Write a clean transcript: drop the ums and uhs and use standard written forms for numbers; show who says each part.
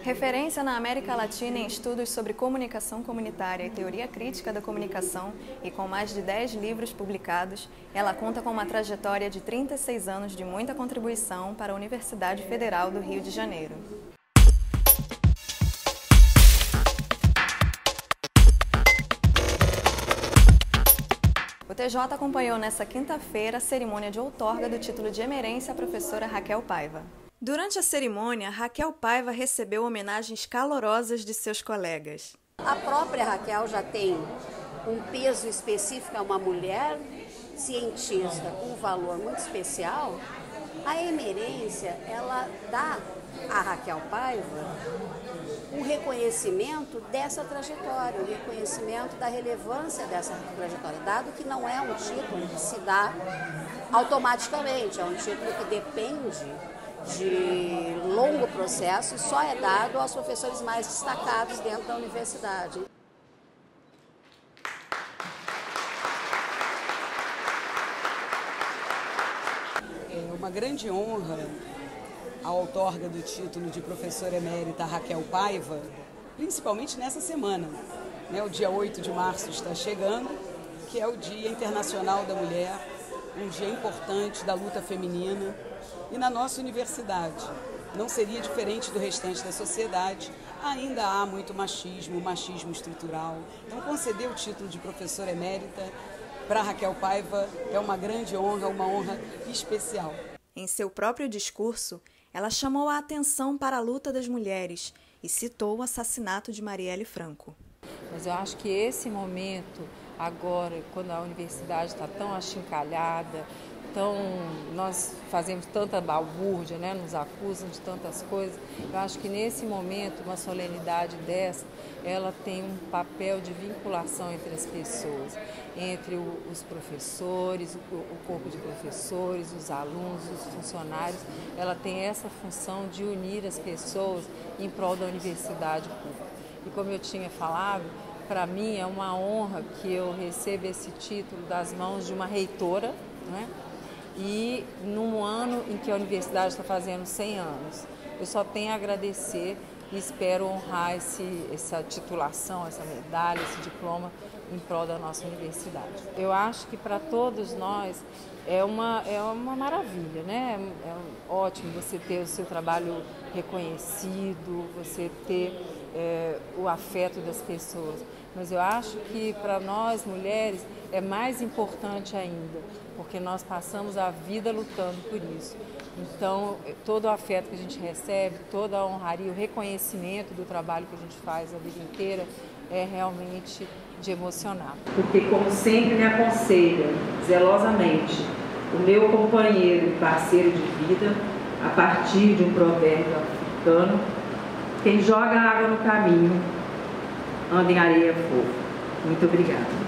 Speaker 1: Referência na América Latina em estudos sobre comunicação comunitária e teoria crítica da comunicação e com mais de 10 livros publicados, ela conta com uma trajetória de 36 anos de muita contribuição para a Universidade Federal do Rio de Janeiro. O TJ acompanhou nesta quinta-feira a cerimônia de outorga do título de emerência à professora Raquel Paiva. Durante a cerimônia, Raquel Paiva recebeu homenagens calorosas de seus colegas.
Speaker 2: A própria Raquel já tem um peso específico, é uma mulher cientista com um valor muito especial. A emerência, ela dá a Raquel Paiva um reconhecimento dessa trajetória, um reconhecimento da relevância dessa trajetória, dado que não é um título que se dá automaticamente, é um título que depende de longo processo e só é dado aos professores mais destacados dentro da universidade.
Speaker 3: É uma grande honra a outorga do título de professora emérita Raquel Paiva, principalmente nessa semana. O dia 8 de março está chegando, que é o Dia Internacional da Mulher, um dia importante da luta feminina. E na nossa universidade, não seria diferente do restante da sociedade, ainda há muito machismo estrutural. Então, conceder o título de professora emérita para Raquel Paiva é uma grande honra, uma honra especial.
Speaker 1: Em seu próprio discurso, ela chamou a atenção para a luta das mulheres e citou o assassinato de Marielle Franco.
Speaker 4: Mas eu acho que esse momento, agora, quando a universidade está tão achincalhada, nós fazemos tanta balbúrdia, nos acusam de tantas coisas. Eu acho que nesse momento, uma solenidade dessa, ela tem um papel de vinculação entre as pessoas, entre os professores, o corpo de professores, os alunos, os funcionários. Ela tem essa função de unir as pessoas em prol da universidade pública. E como eu tinha falado, para mim é uma honra que eu receba esse título das mãos de uma reitora, e num ano em que a universidade está fazendo 100 anos. Eu só tenho a agradecer e espero honrar essa titulação, essa medalha, esse diploma em prol da nossa universidade. Eu acho que para todos nós é uma maravilha, É ótimo você ter o seu trabalho reconhecido, você ter o afeto das pessoas. Mas eu acho que para nós mulheres é mais importante ainda, porque nós passamos a vida lutando por isso. Então, todo o afeto que a gente recebe, toda a honraria, o reconhecimento do trabalho que a gente faz a vida inteira é realmente de emocionar.
Speaker 5: Porque, como sempre me aconselha, zelosamente, o meu companheiro e parceiro de vida, a partir de um provérbio africano, quem joga água no caminho, anda em areia fofa. Muito obrigada.